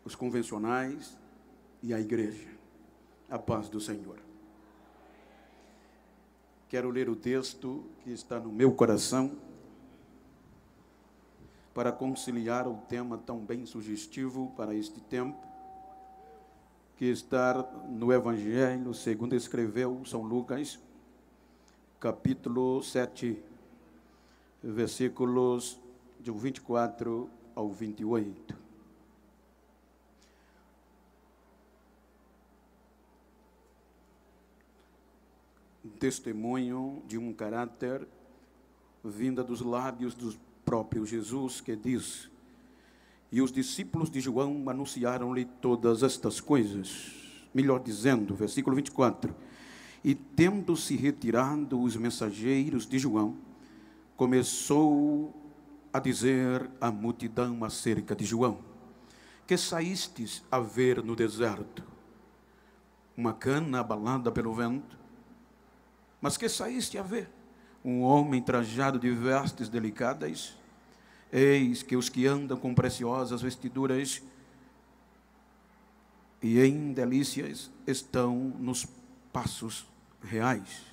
os convencionais e a igreja. A paz do Senhor. Quero ler o texto que está no meu coração para conciliar o tema tão bem sugestivo para este tempo, que está no Evangelho segundo escreveu São Lucas, capítulo 7, versículos de 24 ao 28. Um testemunho de um caráter vinda dos lábios do próprio Jesus, que diz: e os discípulos de João anunciaram-lhe todas estas coisas. Melhor dizendo, versículo 24, e tendo-se retirado os mensageiros de João, começou a dizer à multidão acerca de João: que saístes a ver no deserto? Uma cana abalada pelo vento? Mas que saíste a ver? Um homem trajado de vestes delicadas? Eis que os que andam com preciosas vestiduras e em delícias estão nos passos reais.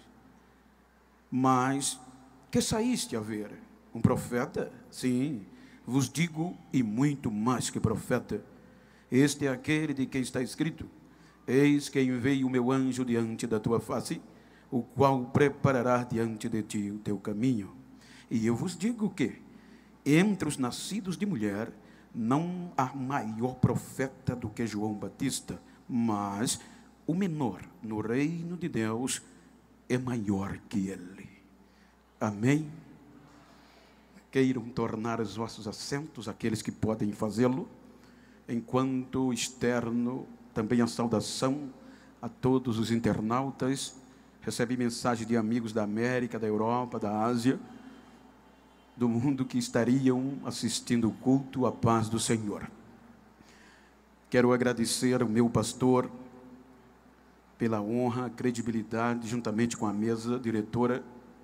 Mas que saíste a ver? Um profeta? Sim, vos digo, e muito mais que profeta. Este é aquele de quem está escrito: eis que enviei o meu anjo diante da tua face, o qual preparará diante de ti o teu caminho. E eu vos digo que, entre os nascidos de mulher, não há maior profeta do que João Batista, mas o menor no reino de Deus é maior que ele. Amém? Queiram tornar os vossos assentos, aqueles que podem fazê-lo, enquanto externo também a saudação a todos os internautas. Recebi mensagem de amigos da América, da Europa, da Ásia, do mundo, que estariam assistindo o culto à paz do Senhor. Quero agradecer ao meu pastor pela honra, credibilidade, juntamente com a mesa diretora.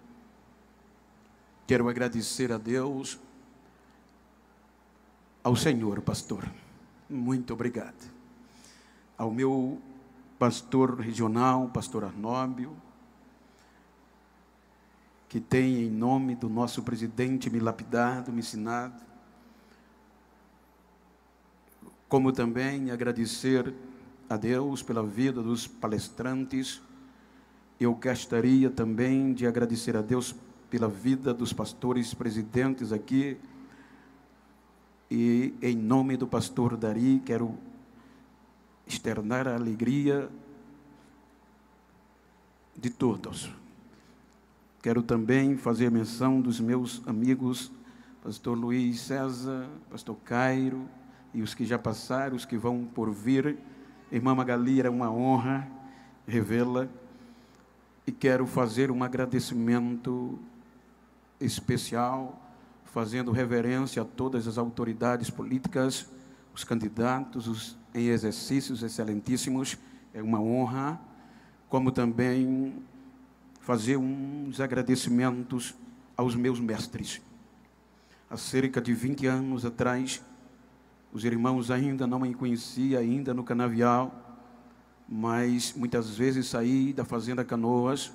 Quero agradecer a Deus, ao Senhor, pastor. Muito obrigado. Ao meu pastor regional, pastor Arnóbio, que tem, em nome do nosso presidente, me lapidado, me ensinado. Como também agradecer a Deus pela vida dos palestrantes. Eu gostaria também de agradecer a Deus pela vida dos pastores presidentes aqui. E, em nome do pastor Dari, quero externar a alegria de todos. Quero também fazer menção dos meus amigos, pastor Luiz César, pastor Cairo, e os que já passaram, os que vão por vir. Irmã Magali, era uma honra revê-la. E quero fazer um agradecimento especial, fazendo reverência a todas as autoridades políticas, os candidatos, os em exercícios excelentíssimos. É uma honra, como também fazer uns agradecimentos aos meus mestres. Há cerca de 20 anos atrás, os irmãos ainda não me conheciam, ainda no canavial, mas muitas vezes saí da fazenda Canoas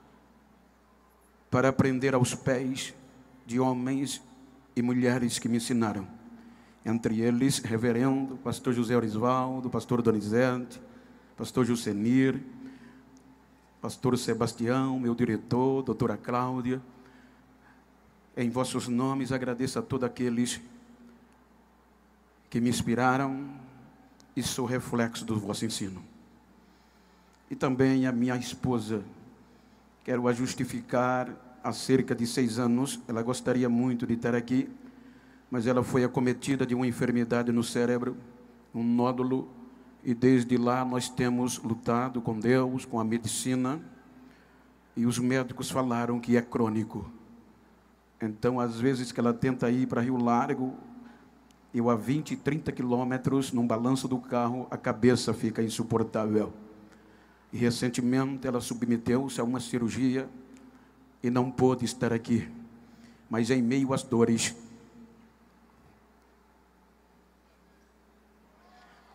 para aprender aos pés de homens e mulheres que me ensinaram. Entre eles, reverendo pastor José Orisvaldo, pastor Donizete, pastor Jusenir, pastor Sebastião, meu diretor, doutora Cláudia. Em vossos nomes agradeço a todos aqueles que me inspiraram e sou reflexo do vosso ensino. E também a minha esposa, quero a justificar. Há cerca de 6 anos, ela gostaria muito de estar aqui, mas ela foi acometida de uma enfermidade no cérebro, um nódulo. E desde lá nós temos lutado com Deus, com a medicina, e os médicos falaram que é crônico. Então, às vezes que ela tenta ir para Rio Largo, eu a 20, 30 quilômetros, num balanço do carro, a cabeça fica insuportável. E recentemente ela submeteu-se a uma cirurgia e não pôde estar aqui. Mas em meio às dores,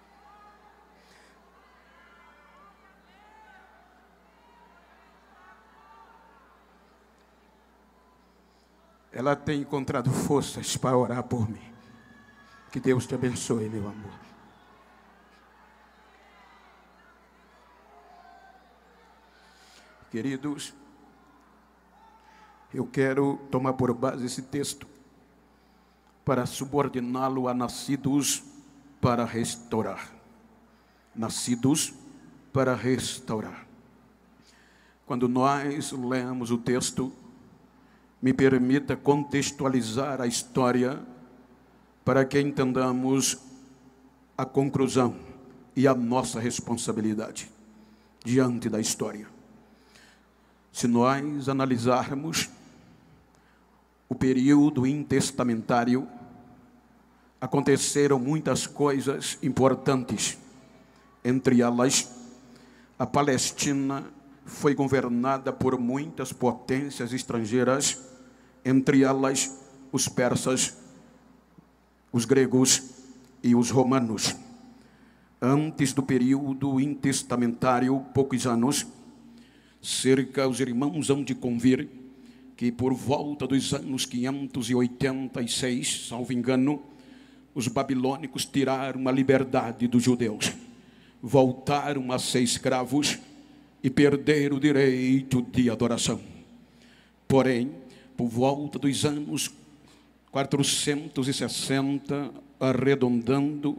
ela tem encontrado forças para orar por mim. Que Deus te abençoe, meu amor. Queridos, eu quero tomar por base esse texto para subordiná-lo a nascidos para restaurar. Nascidos para restaurar. Quando nós lemos o texto, me permita contextualizar a história para que entendamos a conclusão e a nossa responsabilidade diante da história. Se nós analisarmos o período intestamentário, aconteceram muitas coisas importantes. Entre elas, a Palestina foi governada por muitas potências estrangeiras, entre elas os persas, os gregos e os romanos. Antes do período intestamentário, poucos anos, os irmãos hão de convir que por volta dos anos 586, salvo engano, os babilônicos tiraram a liberdade dos judeus, voltaram a ser escravos e perderam o direito de adoração. Porém, por volta dos anos 460, arredondando,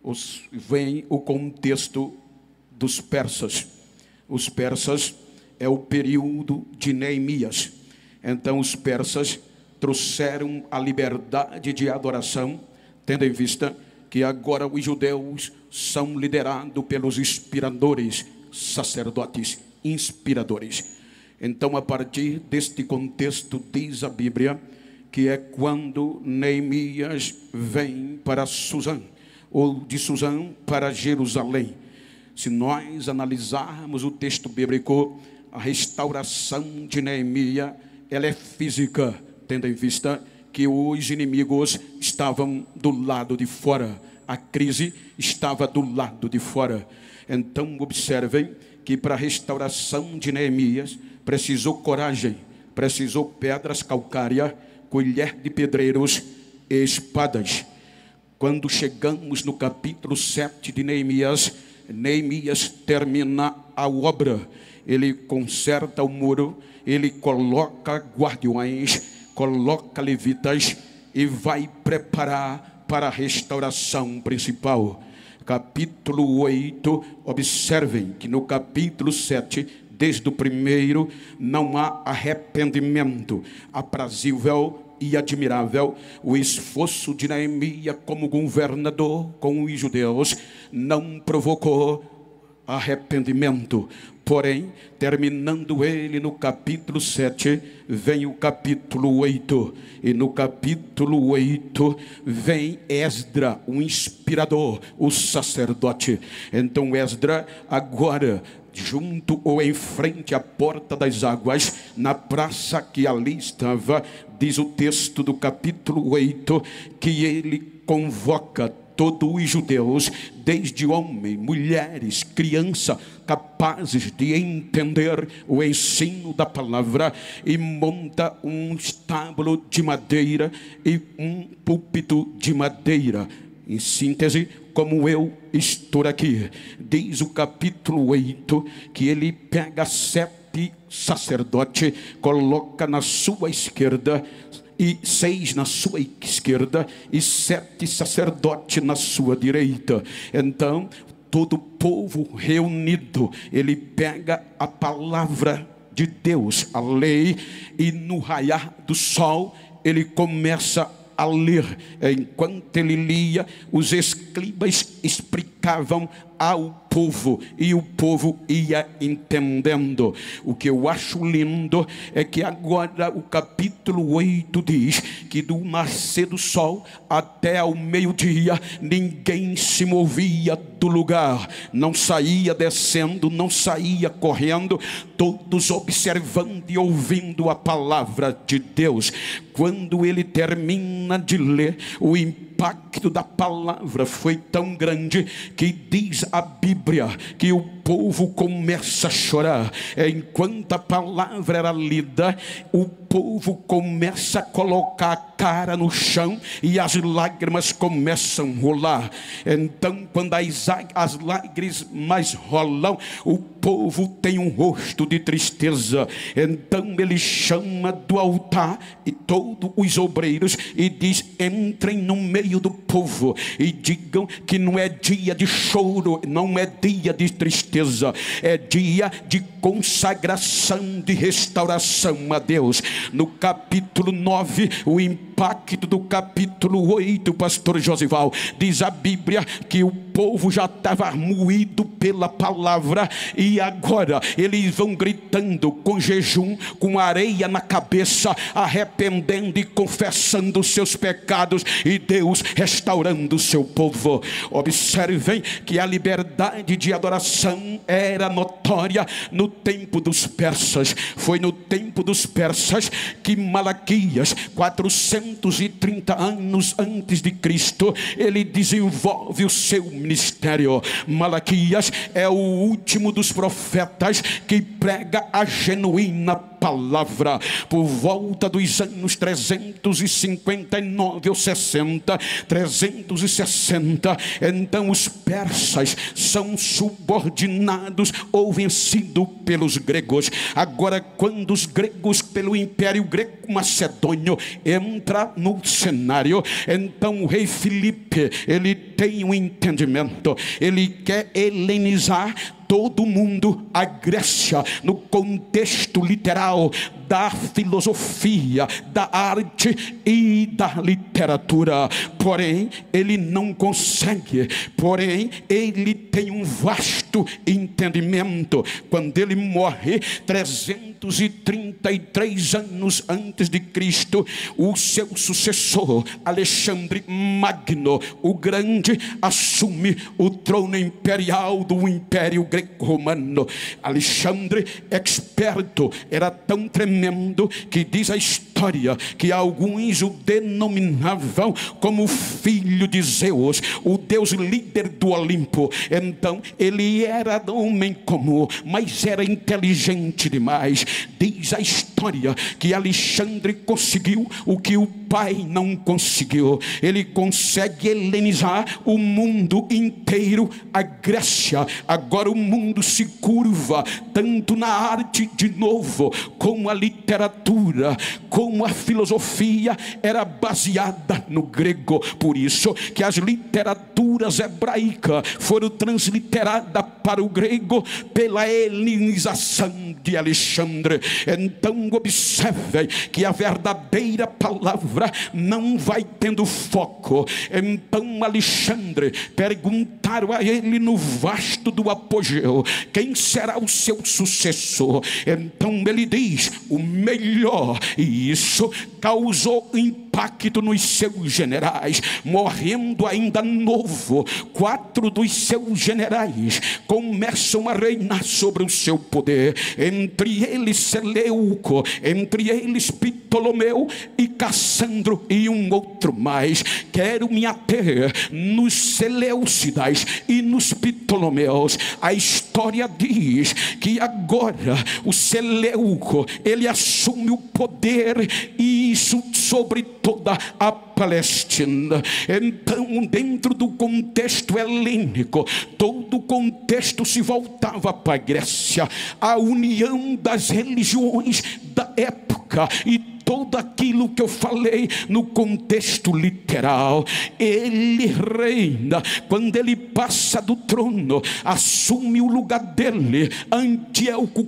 vem o contexto dos persas. Os persas é o período de Neemias. Então os persas trouxeram a liberdade de adoração, tendo em vista que agora os judeus são liderados pelos inspiradores, sacerdotes inspiradores. Então, a partir deste contexto, diz a Bíblia, que é quando Neemias vem para Suzã, ou de Suzã para Jerusalém. Se nós analisarmos o texto bíblico, a restauração de Neemias, ela é física, tendo em vista que os inimigos estavam do lado de fora, a crise estava do lado de fora. Então observem que para a restauração de Neemias precisou coragem, precisou pedras calcárias, colher de pedreiros e espadas. Quando chegamos no capítulo 7 de Neemias, Neemias termina a obra. Ele conserta o muro, ele coloca guardiões, coloca levitas e vai preparar para a restauração principal. Capítulo 8, observem que no capítulo 7, desde o primeiro, não há arrependimento. Aprazível e admirável o esforço de Neemias como governador com os judeus não provocou arrependimento. Porém, terminando ele no capítulo 7, vem o capítulo 8. E no capítulo 8 vem Esdra, o inspirador, o sacerdote. Então Esdra agora, junto ou em frente à porta das águas, na praça que ali estava, diz o texto do capítulo 8, que ele convoca todos os judeus, desde homens, mulheres, crianças, capazes de entender o ensino da palavra, e monta um estábulo de madeira e um púlpito de madeira. Em síntese, como eu estou aqui, diz o capítulo 8, que ele pega 7 sacerdotes, coloca na sua esquerda, e 6 na sua esquerda, e 7 sacerdotes na sua direita. Então, todo o povo reunido, ele pega a palavra de Deus, a lei, e no raiar do sol, ele começa a ler. Enquanto ele lia, os escribas explicavam ao povo, e o povo ia entendendo. O que eu acho lindo é que agora o capítulo 8 diz que do nascer do sol até ao meio-dia ninguém se movia do lugar, não saía descendo, não saía correndo, todos observando e ouvindo a palavra de Deus. Quando ele termina de ler, o impacto da palavra foi tão grande que diz a Bíblia que o povo começa a chorar. Enquanto a palavra era lida, o povo começa a colocar a cara no chão e as lágrimas começam a rolar. Então, quando as lágrimas rolam, o povo tem um rosto de tristeza. Então ele chama do altar e todos os obreiros e diz: entrem no meio do povo e digam que não é dia de choro, não é dia de tristeza, é dia de consagração, de restauração a Deus. No capítulo 9, o impacto do capítulo 8, pastor Josival, diz a Bíblia que o povo já estava moído pela palavra, e agora eles vão gritando com jejum, com areia na cabeça, arrependendo e confessando os seus pecados, e Deus restaurando o seu povo. Observem que a liberdade de adoração era notória no tempo dos persas. Foi no tempo dos persas que Malaquias, 430 anos antes de Cristo, ele desenvolve o seu ministério. Malaquias é o último dos profetas que prega a genuína palavra. Por volta dos anos 359 ou 360, então os persas são subordinados ou vencidos pelos gregos. Agora, quando os gregos, pelo Império Greco-Macedônio, entra no cenário, então o rei Filipe, ele tem um entendimento, ele quer helenizar todo mundo, a Grécia, no contexto literal da filosofia, da arte e da literatura. Porém, ele não consegue. Porém, ele tem um vasto entendimento. Quando ele morre, 333 anos antes de Cristo, o seu sucessor, Alexandre Magno, o Grande, assume o trono imperial do Império Greco-Romano. Alexandre, experto, era tão tremendo que diz a história que alguns o denominavam como filho de Zeus, o Deus líder do Olimpo. Então ele era homem comum, mas era inteligente demais. Diz a história que Alexandre conseguiu o que o pai não conseguiu. Ele consegue helenizar o mundo inteiro, a Grécia. Agora o mundo se curva tanto na arte, de novo, como a literatura, como a filosofia era baseada no grego. Por isso que as literaturas hebraicas foram transliteradas para o grego pela helenização de Alexandre. Então observe que a verdadeira palavra não vai tendo foco. Então Alexandre, perguntaram a ele no vasto do apogeu: quem será o seu sucessor? Então ele diz: o melhor. E isso causou impacto nos seus generais. Morrendo ainda novo, 4 dos seus generais começam a reinar sobre o seu poder. Entre eles Seleuco, entre eles Ptolomeu e Cassandro e um outro mais. Quero me ater nos Seleucidas e nos Ptolomeus. A história diz que agora o Seleuco, ele assume o poder, e isso sobre toda a Palestina. Então, dentro do contexto helênico, todo o contexto se voltava para a Grécia, a união das religiões da época e tudo aquilo que eu falei no contexto literal. Ele reina. Quando ele passa do trono, assume o lugar dele Antíoco,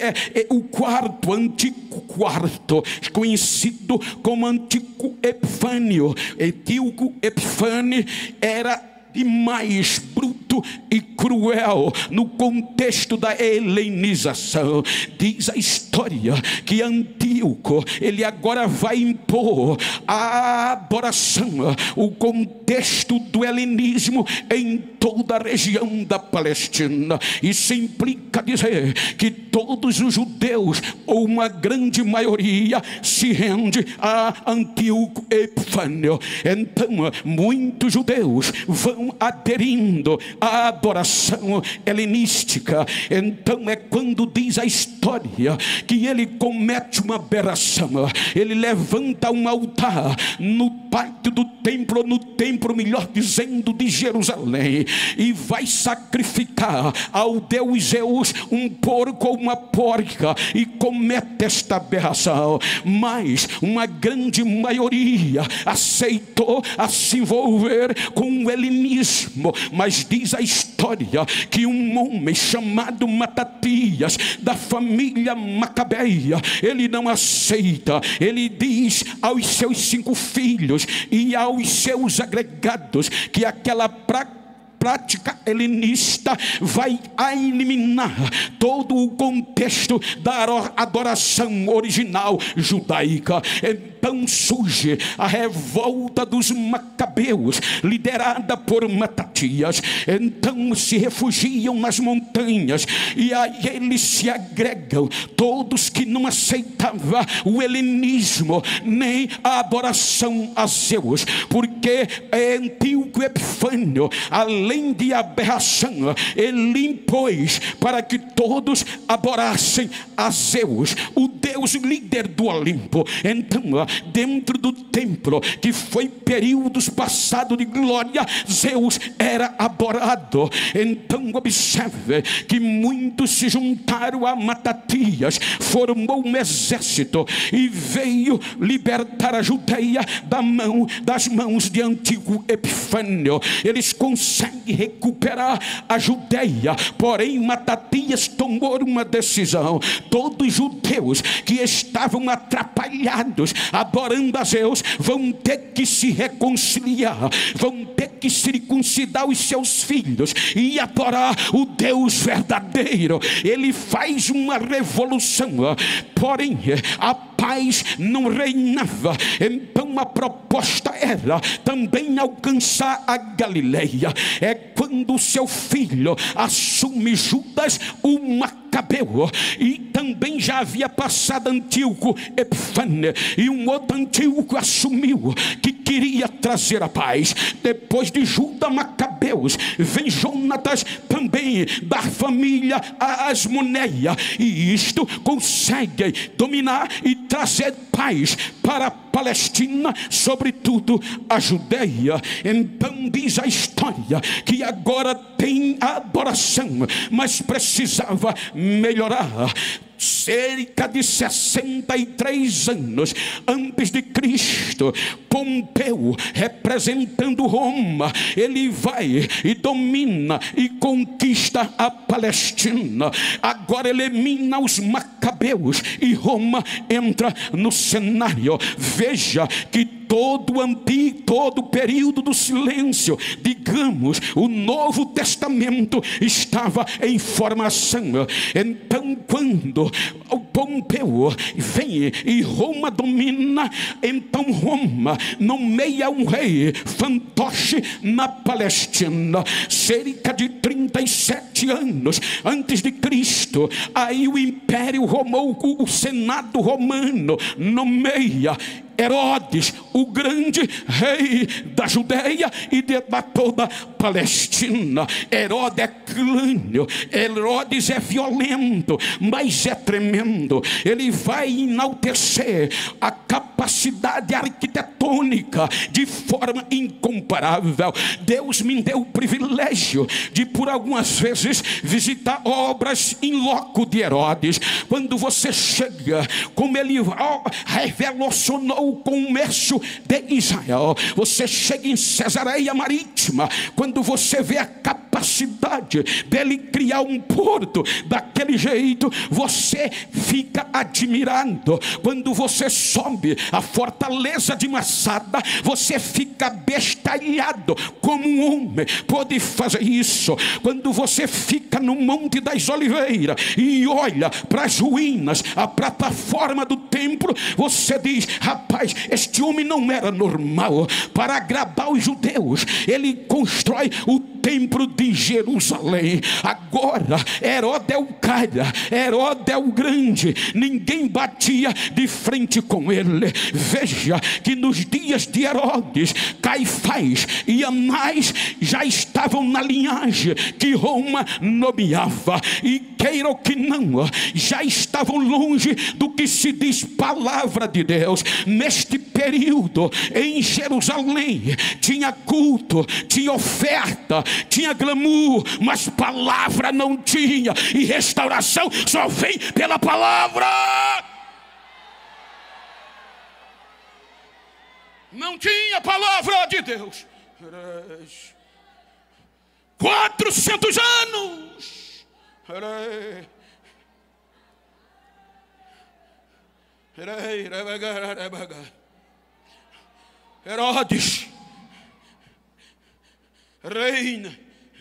o quarto, Antíoco quarto, conhecido como Antíoco Epifânio. Antíoco Epifânio era demais bruto e cruel no contexto da helenização. Diz a história que Antíoco, ele agora vai impor a adoração, o contexto do helenismo em toda a região da Palestina. Isso implica dizer que todos os judeus, ou uma grande maioria, se rende a Antíoco Epifânio. Então muitos judeus vão aderindo à adoração helenística. Então é quando diz a história que ele comete uma aberração. Ele levanta um altar no pátio do templo, no templo, melhor dizendo, de Jerusalém, e vai sacrificar ao Deus Zeus um porco ou uma porca, e comete esta aberração. Mas uma grande maioria aceitou a se envolver com o helenismo. Mas diz a história que um homem chamado Matatias, da família Macabeia, ele não aceita. Ele diz aos seus 5 filhos e aos seus agregados que aquela prática helenista vai eliminar todo o contexto da adoração original judaica. Então surge a revolta dos Macabeus, liderada por Matatias. Então se refugiam nas montanhas, e a eles se agregam todos que não aceitavam o helenismo nem a adoração a Zeus, porque Antíoco Epifânio, além de aberração, ele impôs para que todos adorassem a Zeus, o Deus líder do Olimpo. Então, dentro do templo, que foi períodos passados de glória, Zeus era adorado. Então observe que muitos se juntaram a Matatias, formou um exército e veio libertar a Judeia das mãos de Antíoco Epifânio. Eles conseguem recuperar a Judeia, porém Matatias tomou uma decisão: todos os judeus que estavam atrapalhados adorando a Zeus vão ter que se reconciliar, vão ter que circuncidar os seus filhos e adorar o Deus verdadeiro. Ele faz uma revolução, porém a paz não reinava. Então a proposta era também alcançar a Galileia. É quando o seu filho assume Judas, o Macabeu, e também já havia passado Antíoco Epifânio, e um outro Antíoco assumiu que queria trazer a paz. Depois de Judas Macabeus vem Jonatas, também da família Asmoneia, e isto consegue dominar e trazer paz para a Palestina, sobretudo a Judeia. Então diz a história que agora tem a adoração, mas precisava melhorar. Cerca de 63 anos antes de Cristo, Pompeu, representando Roma, ele vai e domina e conquista a Palestina. Agora elimina os Macabeus e Roma entra no cenário. Veja que todo o período do silêncio, digamos, o Novo Testamento estava em formação. Então quando o Pompeu vem e Roma domina, então Roma nomeia um rei fantoche na Palestina. Cerca de 37 anos antes de Cristo, aí o Império Romano, o Senado Romano nomeia Herodes, o grande rei da Judeia e de toda a Palestina. Herodes é clânio, Herodes é violento, mas é tremendo. Ele vai enaltecer a capacidade arquitetônica de forma incomparável. Deus me deu o privilégio de por algumas vezes visitar obras em loco de Herodes. Quando você chega, como ele revolucionou o comércio de Israel, você chega em Cesareia Marítima, quando você vê a capacidade dele criar um porto daquele jeito, você fica admirado. Quando você sobe a fortaleza de Massada, você fica bestalhado. Como um homem pode fazer isso? Quando você fica no Monte das Oliveiras e olha para as ruínas, a plataforma do templo, você diz: rapaz, este homem não era normal. Para agradar os judeus, ele constrói o templo de Jerusalém. Agora Herodes é o cara, Herodes é o grande, ninguém batia de frente com ele. Veja que nos dias de Herodes, Caifás e Anás já estavam na linhagem que Roma nomeava, e queira ou que não, já estavam longe do que se diz palavra de Deus. Neste período em Jerusalém tinha culto, tinha oferta, tinha glamour, mas palavra não tinha, e restauração só vem pela palavra. Não tinha palavra de Deus. 400 anos. Herodes reina.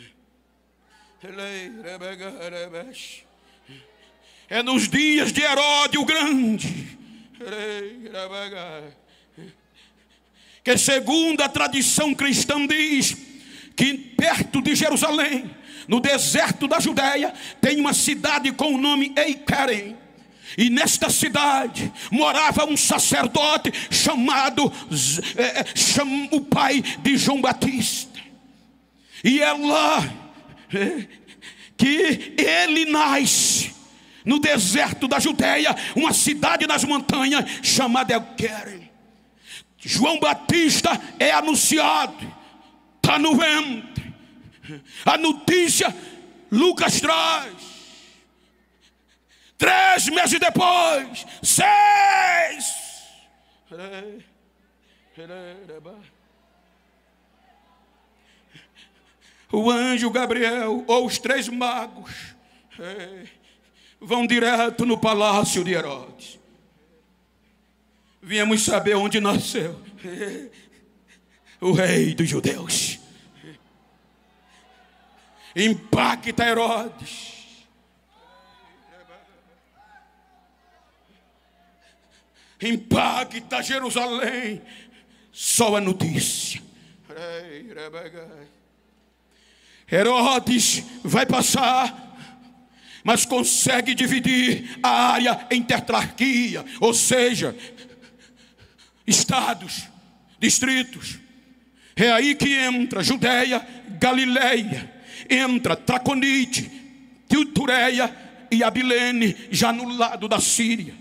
É nos dias de Herodes o Grande que, segundo a tradição cristã, diz que perto de Jerusalém, no deserto da Judéia, tem uma cidade com o nome Eicarém. E nesta cidade morava um sacerdote chamado o pai de João Batista. E é lá que ele nasce, no deserto da Judéia, uma cidade nas montanhas chamada Eicarém. João Batista é anunciado, está no ventre. A notícia Lucas traz. 3 meses depois, 6. O anjo Gabriel ou os 3 magos vão direto no palácio de Herodes. Viemos saber onde nasceu o rei dos judeus. Impacta Herodes. Impacta Jerusalém. Só a notícia. Herodes vai passar, mas consegue dividir a área em tetrarquia, ou seja, estados, distritos. É aí que entra Judeia, Galileia, entra Traconite, Titureia e Abilene, já no lado da Síria.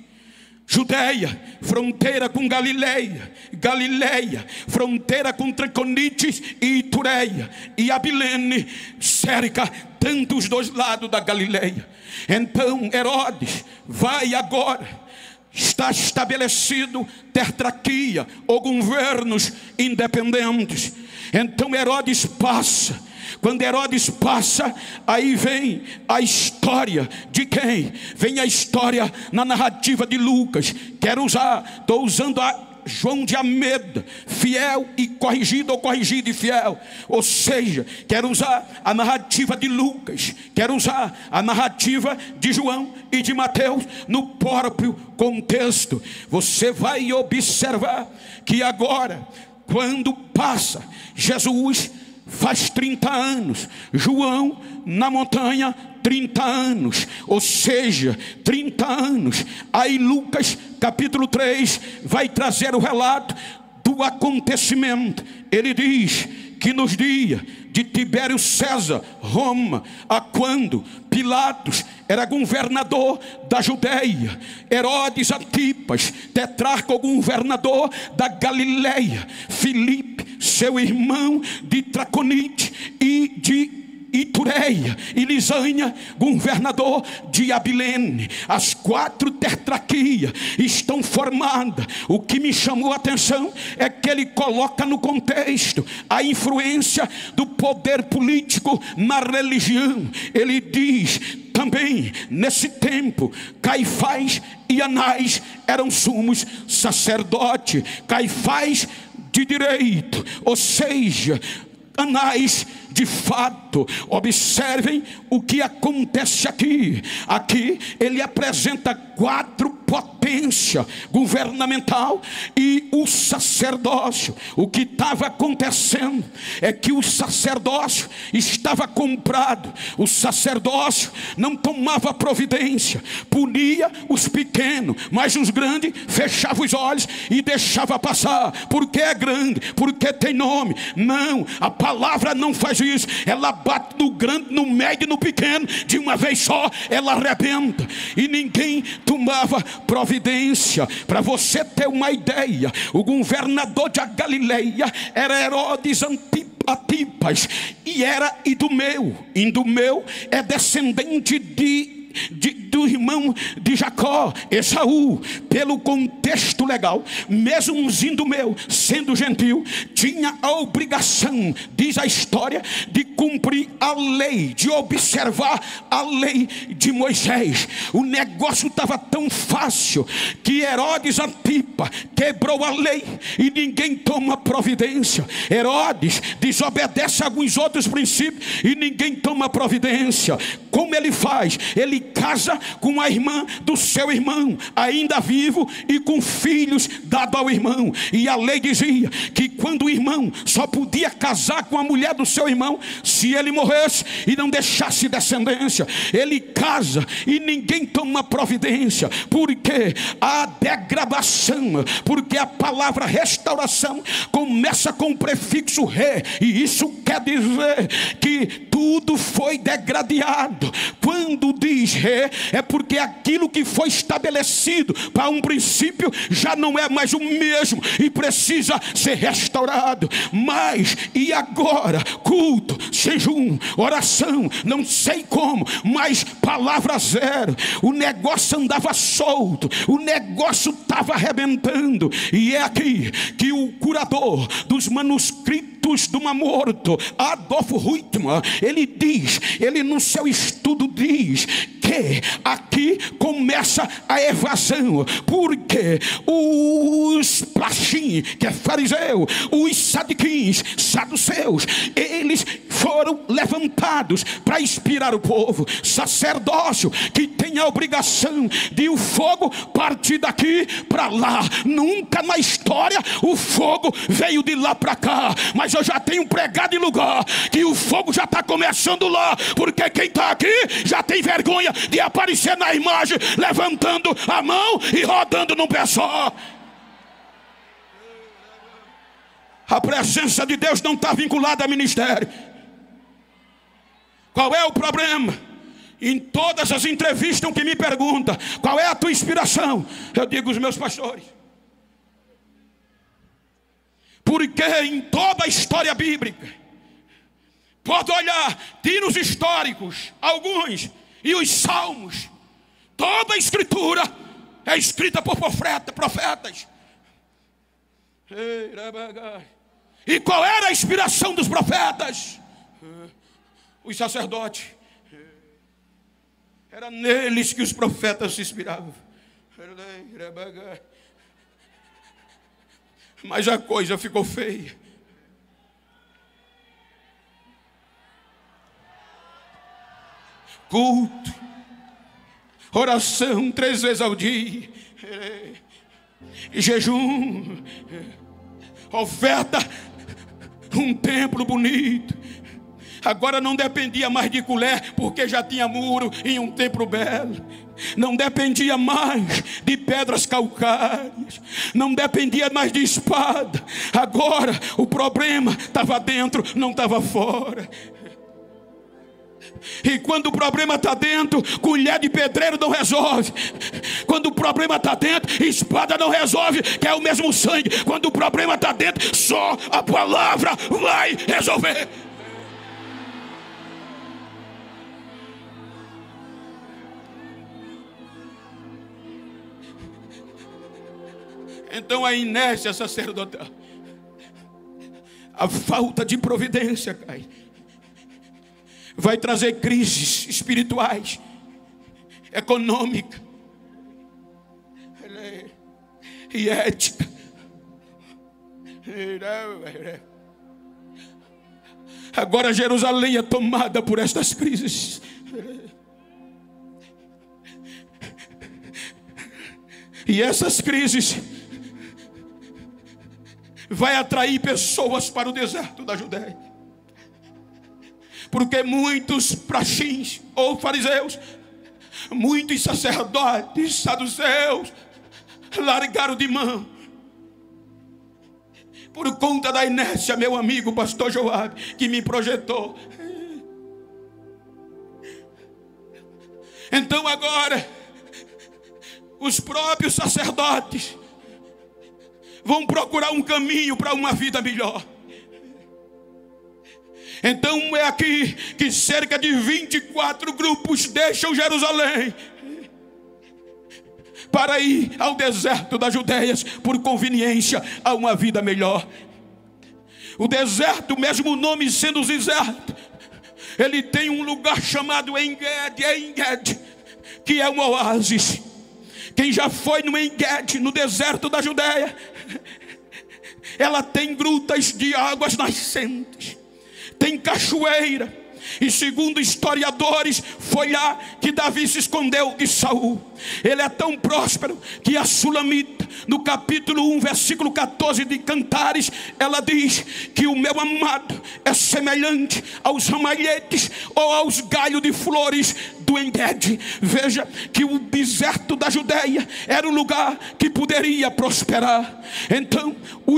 Judeia, fronteira com Galileia, Galileia, fronteira com Traconite e Itureia, e Abilene cerca tanto os 2 lados da Galileia. Então Herodes vai agora, está estabelecido tetrarquia ou governos independentes. Então Herodes passa. Quando Herodes passa, aí vem a história de quem? Vem a história na narrativa de Lucas. Quero usar, estou usando a João de Almeida, fiel e corrigido, ou corrigido e fiel. Ou seja, quero usar a narrativa de Lucas, quero usar a narrativa de João e de Mateus no próprio contexto. Você vai observar que agora, quando passa, Jesus faz 30 anos, João na montanha 30 anos, ou seja, 30 anos. Aí Lucas capítulo 3 vai trazer o relato do acontecimento. Ele diz que nos dias de Tibério César, Roma, a quando Pilatos era governador da Judeia, Herodes Antipas, tetrarca ou governador da Galileia, Filipe, seu irmão de Traconite e de Itureia e Lisânia, governador de Abilene. As 4 tetrarquias estão formadas. O que me chamou a atenção é que ele coloca no contexto a influência do poder político na religião. Ele diz também, nesse tempo, Caifás e Anás eram sumos sacerdotes. Caifás de direito, ou seja, Anás de fato. Observem o que acontece aqui. Aqui ele apresenta 4 potência governamental e o sacerdócio. O que estava acontecendo é que o sacerdócio estava comprado. O sacerdócio não tomava providência, punia os pequenos, mas os grandes fechava os olhos e deixava passar, porque é grande, porque tem nome. Não, a palavra não faz isso. Ela bate no grande, no médio e no pequeno, de uma vez só ela arrebenta. E ninguém tomava providência. Para você ter uma ideia, o governador da Galileia era Herodes Antipas, e era Idumeu. Idumeu é descendente do irmão de Jacó, Esaú. Pelo contexto legal, mesmo Idumeu sendo gentil, tinha a obrigação, diz a história, de cumprir a lei, de observar a lei de Moisés. O negócio estava tão fácil que Herodes Antipas quebrou a lei e ninguém toma providência. Herodes desobedece a alguns outros princípios e ninguém toma providência. Como ele faz? Ele casa com a irmã do seu irmão, ainda vivo, e com filhos dados ao irmão. E a lei dizia que quando o irmão só podia casar com a mulher do seu irmão se ele morresse e não deixasse descendência. Ele casa e ninguém toma providência, porque a degradação, porque a palavra restauração começa com o prefixo re, e isso quer dizer que tudo foi degradado. Quando diz re, é porque aquilo que foi estabelecido para um princípio já não é mais o mesmo e precisa ser restaurado. Mas e agora? Culto, jejum, oração, não sei como, mas palavra zero. O negócio andava solto, o negócio estava arrebentando. E é aqui que o curador dos manuscritos do Mar Morto, Adolf Huitman, ele no seu estudo diz que aqui começa a evasão, porque os plachim, que é fariseu, os sadiquins, saduceus, eles foram levantados para inspirar o povo. Sacerdócio que tem a obrigação de o fogo partir daqui para lá. Nunca na história o fogo veio de lá para cá, mas eu já tenho pregado em lugar que o fogo já está começando lá, porque quem está aqui já tem vergonha de aparecer na imagem levantando a mão e rodando num pé só. A presença de Deus não está vinculada a ministério. Qual é o problema? Em todas as entrevistas que me perguntam qual é a tua inspiração, eu digo os meus pastores. Porque em toda a história bíblica, pode olhar, tira os históricos, alguns, e os salmos, toda a escritura é escrita por profetas. E qual era a inspiração dos profetas? Os sacerdotes. Era neles que os profetas se inspiravam. Mas a coisa ficou feia. Culto, oração 3 vezes ao dia, jejum, oferta, um templo bonito. Agora não dependia mais de colher, porque já tinha muro em um templo belo. Não dependia mais de pedras calcárias, não dependia mais de espada. Agora o problema estava dentro, não estava fora. E quando o problema está dentro, colher de pedreiro não resolve. Quando o problema está dentro, espada não resolve, que é o mesmo sangue. Quando o problema está dentro, só a palavra vai resolver. Então a inércia sacerdotal, a falta de providência cai, vai trazer crises espirituais, econômica e ética. Agora Jerusalém é tomada por estas crises. E essas crises vai atrair pessoas para o deserto da Judéia. Porque muitos praxins ou fariseus, muitos sacerdotes, saduceus, largaram de mão por conta da inércia, meu amigo pastor Joabe, que me projetou. Então agora os próprios sacerdotes vão procurar um caminho para uma vida melhor. Então é aqui que cerca de 24 grupos deixam Jerusalém para ir ao deserto das Judéias por conveniência a uma vida melhor. O deserto, mesmo o nome sendo deserto, ele tem um lugar chamado En-Gedi, que é um oásis. Quem já foi no En-Gedi, no deserto da Judéia, ela tem grutas de águas nascentes, tem cachoeira. E segundo historiadores, foi lá que Davi se escondeu de Saul. Ele é tão próspero que a Sulamita, no capítulo 1, versículo 14 de Cantares, ela diz que o meu amado é semelhante aos ramalhetes ou aos galhos de flores do En-Gedi. Veja que o deserto da Judéia era um lugar que poderia prosperar. Então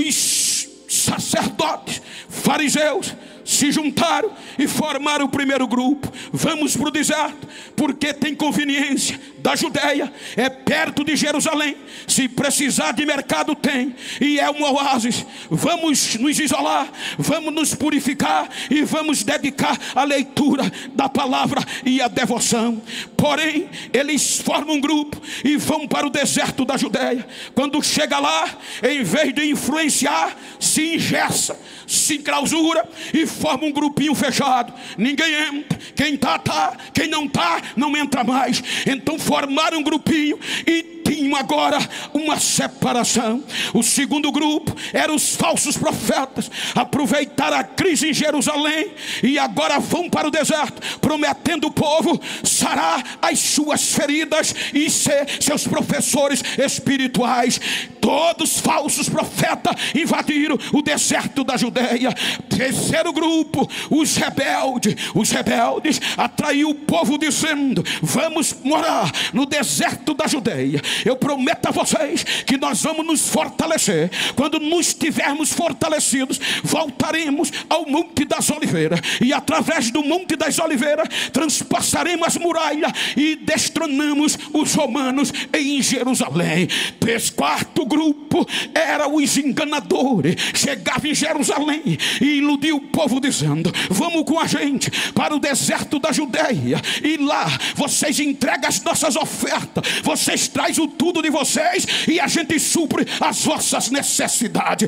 os sacerdotes, fariseus, se juntaram e formaram o primeiro grupo. Vamos para o deserto, porque tem conveniência da Judéia, é perto de Jerusalém. Se precisar de mercado tem, e é um oásis. Vamos nos isolar, vamos nos purificar e vamos dedicar a leitura da palavra e a devoção. Porém, eles formam um grupo e vão para o deserto da Judéia. Quando chega lá, em vez de influenciar, se engessa, se enclausura e forma um grupinho fechado. Ninguém entra, quem tá, quem não tá, não entra mais. Então formaram um grupinho e tinham agora uma separação. O segundo grupo eram os falsos profetas. Aproveitaram a crise em Jerusalém e agora vão para o deserto, prometendo o povo sarar as suas feridas e ser seus professores espirituais. Todos falsos profetas invadiram o deserto da Judéia. Terceiro grupo, os rebeldes. Os rebeldes atraiu o povo dizendo: vamos morar no deserto da Judéia. Eu prometo a vocês que nós vamos nos fortalecer. Quando nos tivermos fortalecidos, voltaremos ao Monte das Oliveiras, e através do Monte das Oliveiras transpassaremos as muralhas e destronamos os romanos em Jerusalém. Quarto grupo era os enganadores. Chegava em Jerusalém e iludia o povo dizendo: vamos com a gente para o deserto da Judéia, e lá vocês entregam as nossas ofertas, vocês trazem o tudo de vocês e a gente supre as vossas necessidades.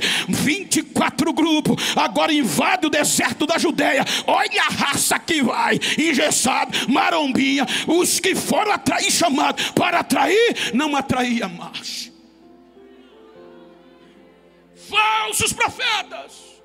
24 grupos agora invadem o deserto da Judéia. Olha a raça que vai, engessado, marombinha. Os que foram atrair, chamados para atrair, não atraía mais. Falsos profetas.